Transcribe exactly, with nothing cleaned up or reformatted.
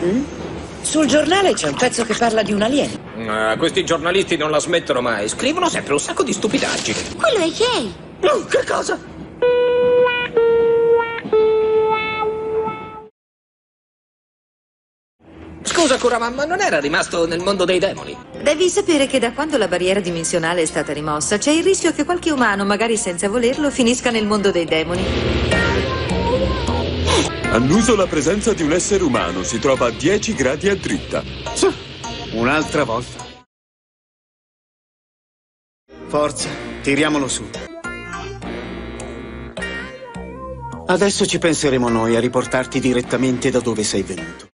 Mm? Sul giornale c'è un pezzo che parla di un alieno. Uh, questi giornalisti non la smettono mai. Scrivono sempre un sacco di stupidaggini. Quello è Jay. Uh, che cosa? Scusa, Kuramamma, non era rimasto nel mondo dei demoni? Devi sapere che da quando la barriera dimensionale è stata rimossa, c'è il rischio che qualche umano, magari senza volerlo, finisca nel mondo dei demoni. Annuso la presenza di un essere umano. Si trova a dieci gradi a dritta. Un'altra volta. Forza, tiriamolo su. Adesso ci penseremo noi a riportarti direttamente da dove sei venuto.